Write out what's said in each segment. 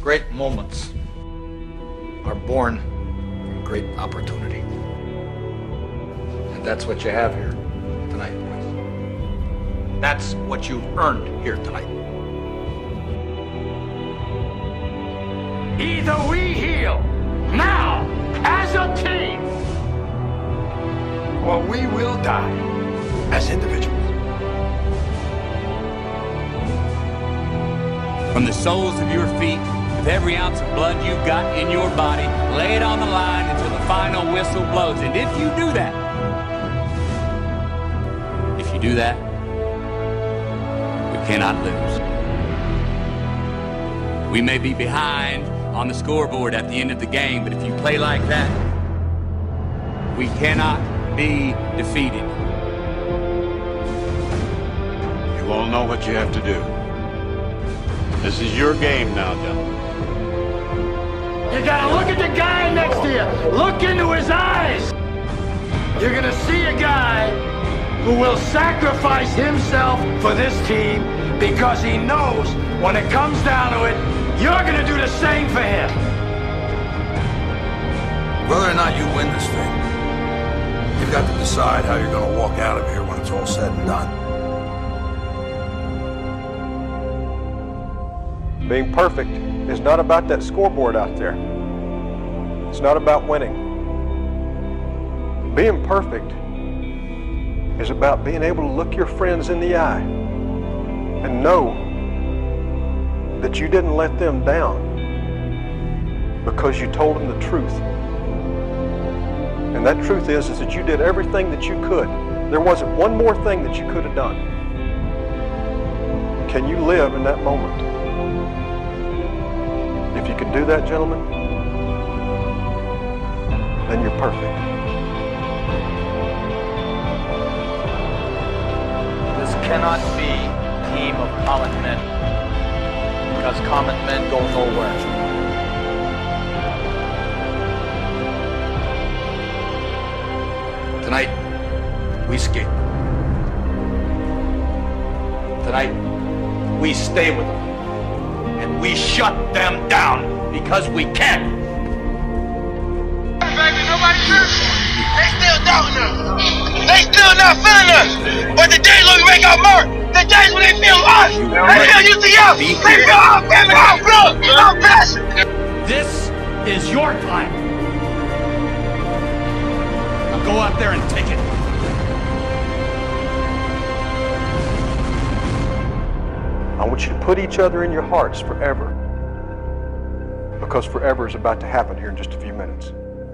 Great moments are born from great opportunity. And that's what you have here tonight, boys. That's what you've earned here tonight. Either we heal now as a team, or we will die as individuals. From the soles of your feet, with every ounce of blood you've got in your body, lay it on the line until the final whistle blows. And if you do that, we cannot lose. We may be behind on the scoreboard at the end of the game, but if you play like that, we cannot be defeated. You all know what you have to do. This is your game now, gentlemen. You gotta look at the guy next to you. Look into his eyes. You're gonna see a guy who will sacrifice himself for this team because he knows when it comes down to it, you're gonna do the same for him. Whether or not you win this thing, you've got to decide how you're gonna walk out of here when it's all said and done. Being perfect is not about that scoreboard out there. It's not about winning. Being perfect is about being able to look your friends in the eye and know that you didn't let them down because you told them the truth. And that truth is that you did everything that you could. There wasn't one more thing that you could have done. Can you live in that moment? If you can do that, gentlemen, then you're perfect. This cannot be a team of common men, because common men go nowhere. Tonight, we skate. Tonight, we stay with them. And we shut them down because we can. Baby, nobody cares. They still doubting us. They still not feeling us. But the days when we make our mark, the days when they feel us, they feel UCF, they feel our family, our blood, our passion. This is your time. Now go out there and take it. I want you to put each other in your hearts forever, because forever is about to happen here in just a few minutes.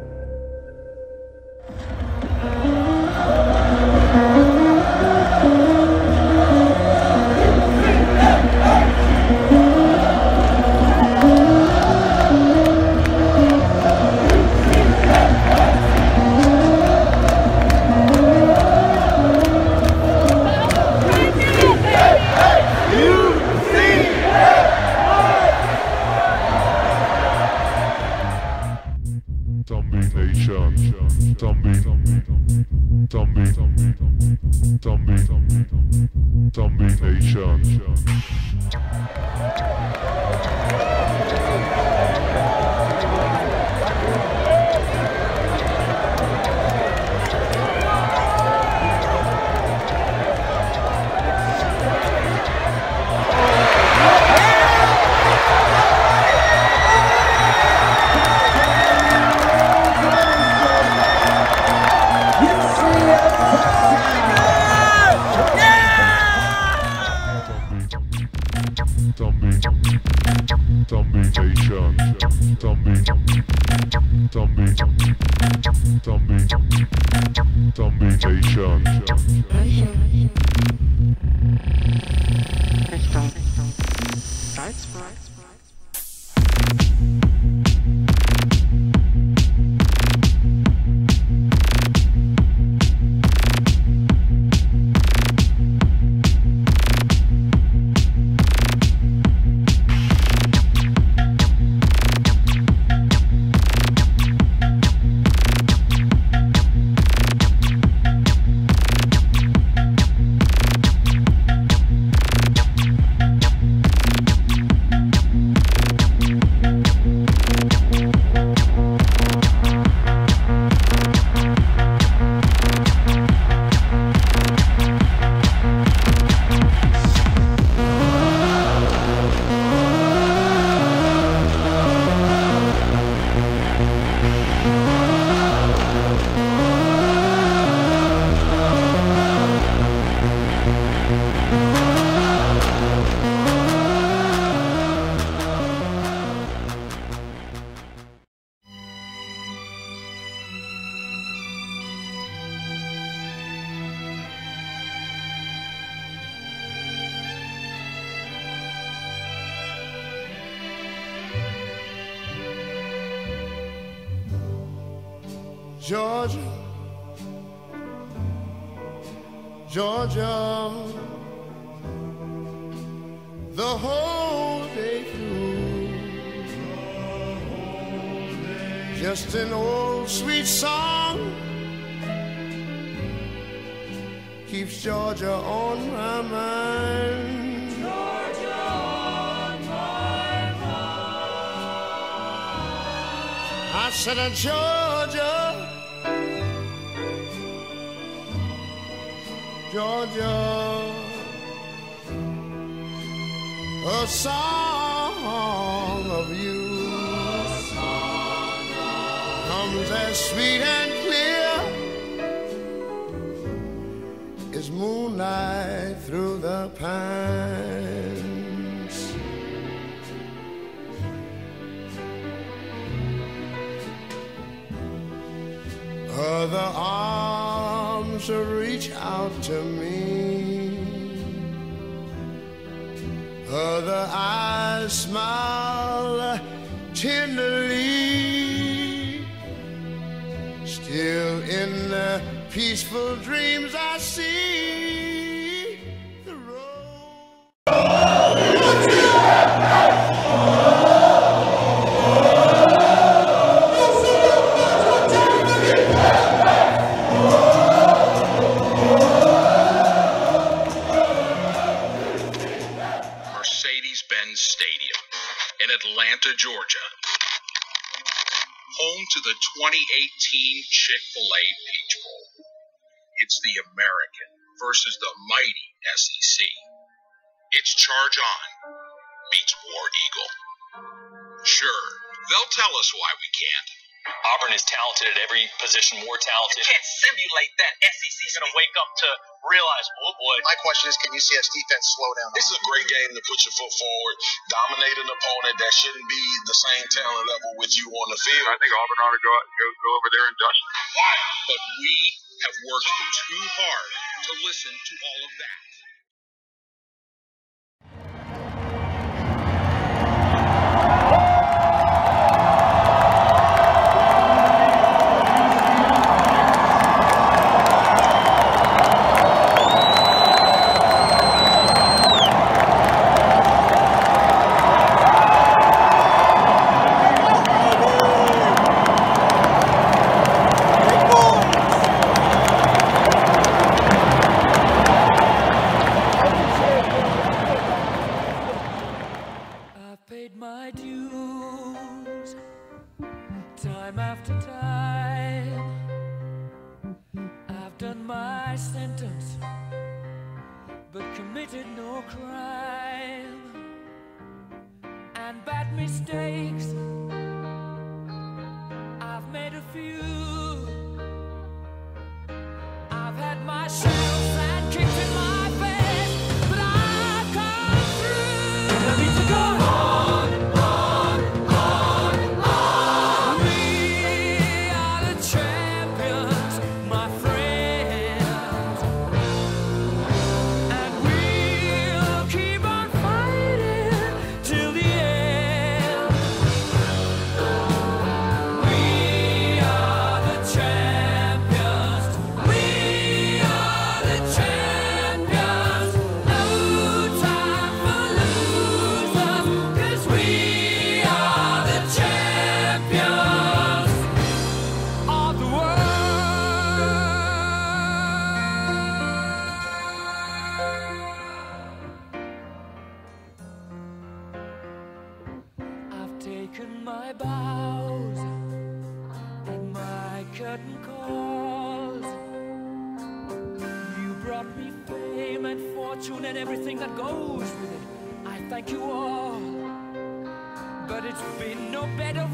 Zombie Nation. Georgia, Georgia, the whole day through. Just an old sweet song keeps Georgia on my mind. Georgia on my mind. I said, Georgia, Georgia, a song of you comes as sweet and clear as moonlight through the pines. Other arms reach out to me, other eyes smile tenderly. Still in the peaceful dreams I see the Mercedes-Benz Stadium in Atlanta, Georgia, home to the 2018 Chick-fil-A Peach Bowl. It's the American versus the mighty SEC. It's Charge On meets War Eagle. Sure, they'll tell us why we can't. Auburn is talented at every position, more talented. You can't simulate that. SEC's going to wake up to realize, oh boy. My question is, can UCF's defense slow down? This is a great game to put your foot forward, dominate an opponent that shouldn't be the same talent level with you on the field. I think Auburn ought to go over there and dust them. But we have worked too hard to listen to all of that. Time after time, I've done my sentence, but committed no crime. And bad mistakes, I've made a few. I've had my shells and kicks in my face, but I've come through. I need to go on. Taken my bows and my curtain calls. You brought me fame and fortune and everything that goes with it. I thank you all, but it's been no bed of